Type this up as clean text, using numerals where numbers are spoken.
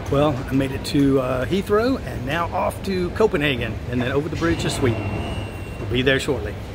Well, I made it to Heathrow and now off to Copenhagen and then over the bridge to Sweden. We'll be there shortly.